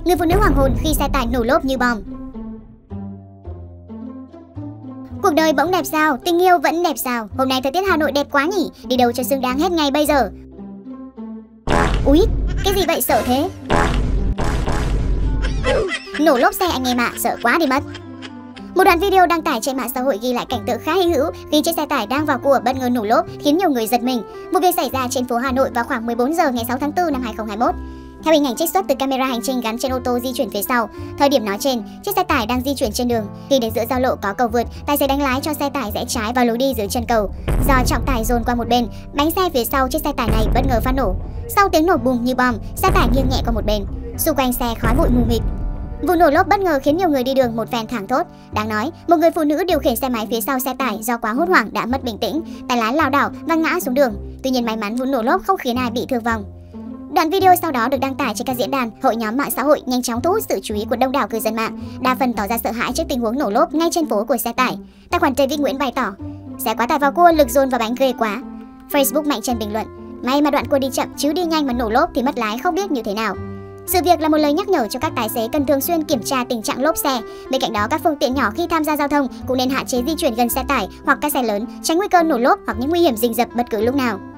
Người phụ nữ hoảng hồn khi xe tải nổ lốp như bom. Cuộc đời bỗng đẹp sao, tình yêu vẫn đẹp sao. Hôm nay thời tiết Hà Nội đẹp quá nhỉ, đi đâu cho xứng đáng hết ngày bây giờ. Úi, cái gì vậy, sợ thế? Nổ lốp xe anh em ạ, sợ quá đi mất. Một đoạn video đăng tải trên mạng xã hội ghi lại cảnh tượng khá hy hữu khi chiếc xe tải đang vào cua bất ngờ nổ lốp khiến nhiều người giật mình. Vụ việc xảy ra trên phố Hà Nội vào khoảng 14 giờ ngày 6 tháng 4 năm 2021. Theo hình ảnh trích xuất từ camera hành trình gắn trên ô tô di chuyển phía sau, thời điểm nói trên, chiếc xe tải đang di chuyển trên đường. Khi đến giữa giao lộ có cầu vượt, tài xế đánh lái cho xe tải rẽ trái vào lối đi dưới chân cầu. Do trọng tải dồn qua một bên, bánh xe phía sau chiếc xe tải này bất ngờ phát nổ. Sau tiếng nổ bùng như bom, xe tải nghiêng nhẹ qua một bên. Xung quanh xe khói bụi mù mịt. Vụ nổ lốp bất ngờ khiến nhiều người đi đường một phen thảng thốt. Đáng nói, một người phụ nữ điều khiển xe máy phía sau xe tải do quá hốt hoảng đã mất bình tĩnh, tay lái lảo đảo và ngã xuống đường. Tuy nhiên may mắn vụ nổ lốp không khiến ai bị thương vong. Đoạn video sau đó được đăng tải trên các diễn đàn, hội nhóm mạng xã hội, nhanh chóng thu hút sự chú ý của đông đảo cư dân mạng, đa phần tỏ ra sợ hãi trước tình huống nổ lốp ngay trên phố của xe tải. Tài khoản David Nguyễn bày tỏ: "Xe quá tải vào cua, lực dồn vào bánh ghê quá." Facebook Mạnh Trần bình luận: "May mà đoạn cua đi chậm chứ đi nhanh mà nổ lốp thì mất lái không biết như thế nào." Sự việc là một lời nhắc nhở cho các tài xế cần thường xuyên kiểm tra tình trạng lốp xe. Bên cạnh đó, các phương tiện nhỏ khi tham gia giao thông cũng nên hạn chế di chuyển gần xe tải hoặc các xe lớn, tránh nguy cơ nổ lốp hoặc những nguy hiểm rình rập bất cứ lúc nào.